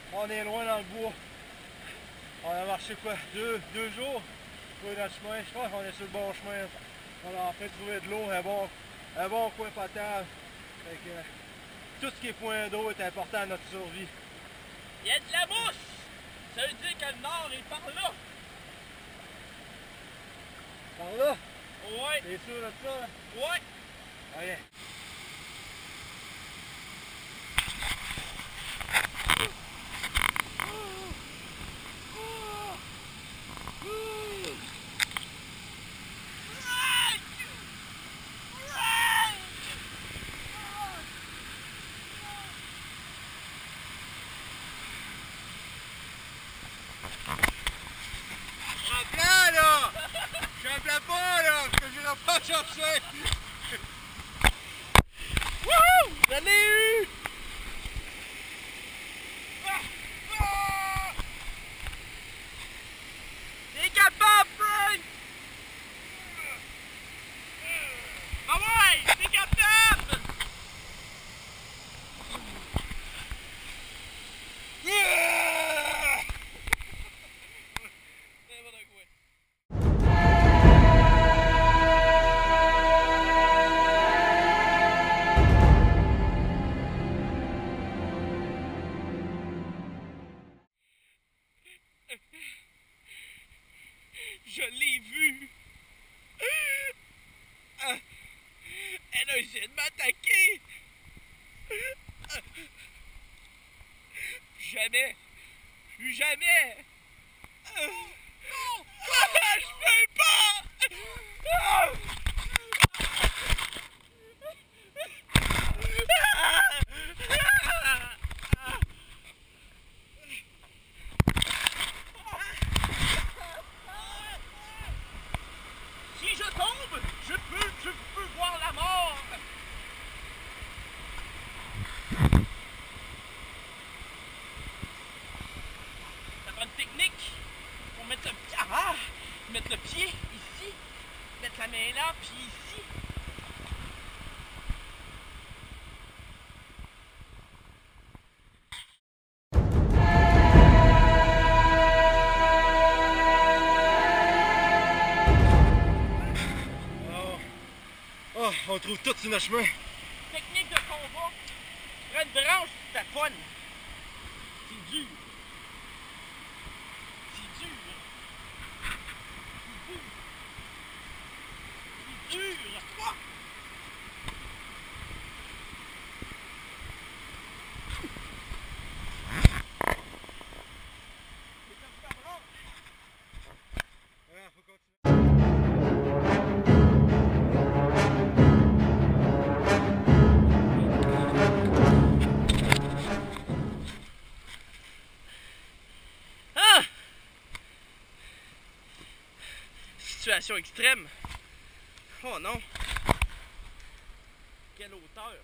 On est loin dans le bois. On a marché quoi? Deux jours pour trouver notre chemin. Je pense qu'on est sur le bon chemin. On a enfin trouvé de l'eau, un bon coin potable. Fait que, tout ce qui est point d'eau est important à notre survie. Il y a de la mousse! Ça veut dire que le nord est par là! Par là? Ouais! T'es sûr de ça? Là? Ouais! Ok. Va chercher! Wouhou! Je l'ai eu! T'es capable, Frank! Ah ouais! T'es capable! Je l'ai vue! Elle a essayé de m'attaquer! Jamais! Plus jamais! Non! Je peux pas! Si je tombe, je peux voir la mort! Ça prend une technique pour mettre mettre le pied ici, mettre la main là, puis ici. Oh, on trouve tout sur notre chemin. Technique de combat. Prends une branche, tu taponnes. C'est dur. C'est dur. C'est dur. C'est dur. Faut continuer. Ah! Situation extrême. Oh non. Quelle hauteur.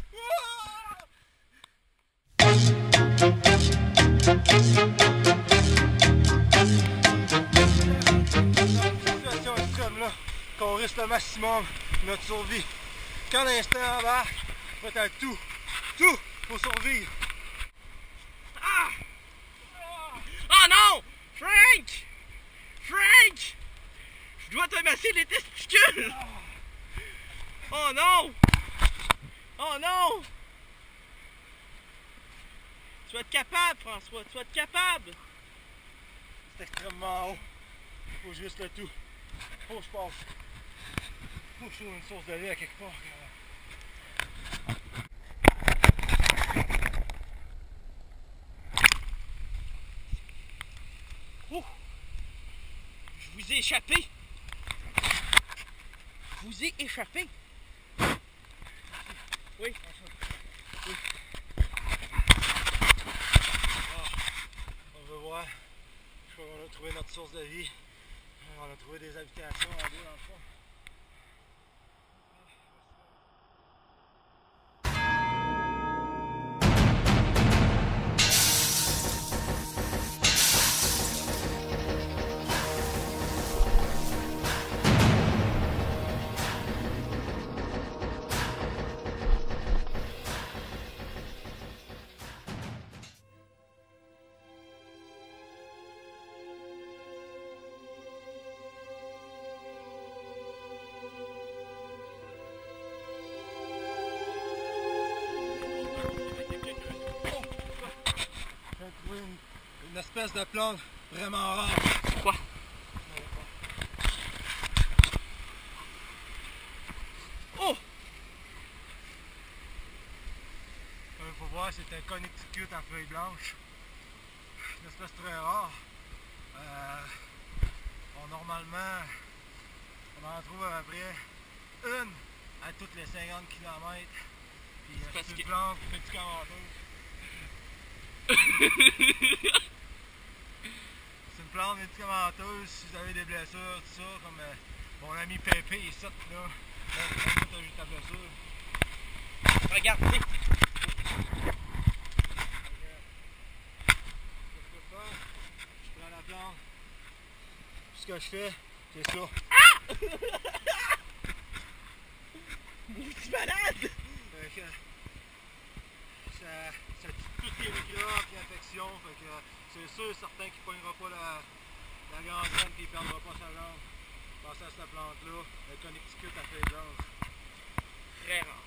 Situation extrême là, qu'on risque le maximum de notre survie. Quand l'instant embarque, faut être tout pour survivre. Ah! Oh non! Frank! Frank! Je dois te masser les testicules! Oh non! Oh non! Tu vas être capable, François, tu vas être capable! C'est extrêmement haut. Faut que je risque le tout. Faut que je passe. Faut que je trouve une source de vie à quelque part. Oh! Je vous ai échappé! Je vous ai échappé! Oui. Oui. On va voir. Je crois qu'on a trouvé notre source de vie. On a trouvé des habitations en deux dans le fond. espèce de plante vraiment rare. Quoi? Oh! Faut voir, c'est un connecticut à feuilles blanches. Une espèce très rare. Normalement, on en trouve à peu près une à toutes les 50 km. Puis c'est une plante médicamenteuse. C'est une plante médicamenteuse si vous avez des blessures, tout ça, comme mon ami Pépé ici, là. T'as juste ta blessure. Regardez! Je prends la plante. Ce que je fais, c'est ça. Tu malade! Ça tue tous les microbes et infections. C'est sûr certain qu'il ne pognera pas la gangrène et qu'il ne perdra pas sa jambe. Pensez à cette plante-là, le connecticut à feuilles blanches. Très rare.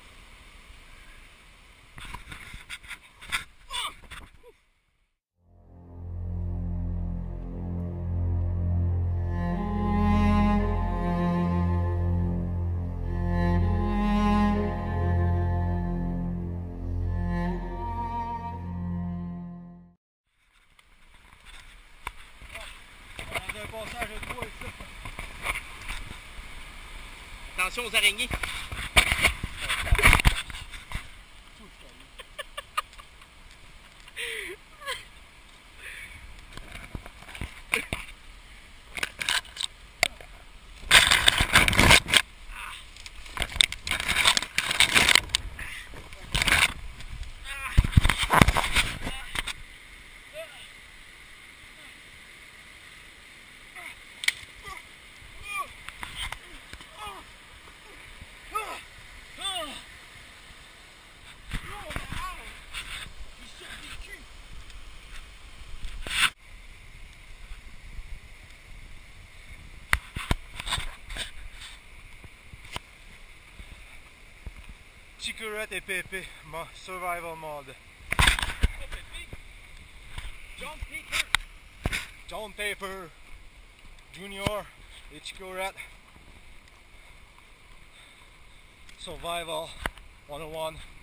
Un passage de 3 ici. Attention aux araignées. Chicorette et Pépé, mon survival mode. John Paper Junior et Chicorette. Survival 101.